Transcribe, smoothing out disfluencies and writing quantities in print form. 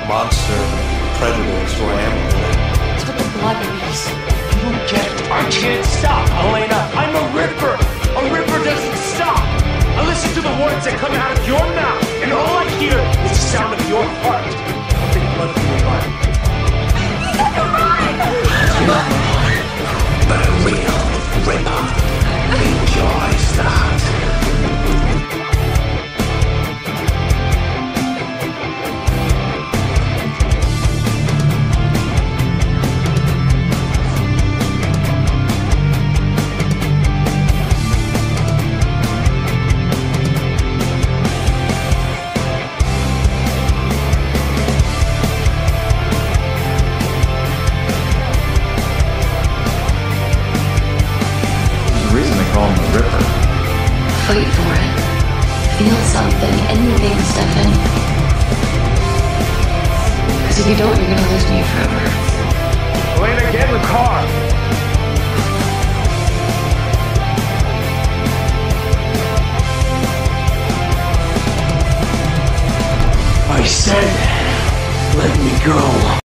monster predators who I am. It's what the blood is. You don't get it. I can't stop, Elena. I'm a ripper. A ripper doesn't stop. I listen to the words that come out of your mouth, and all I hear is the sound of your heart. Pumping blood through your body. But a real ripper enjoys that. Fight for it. Feel something, anything, Stefan. Because if you don't, you're gonna lose me forever. Elena, get in the car. I said, let me go.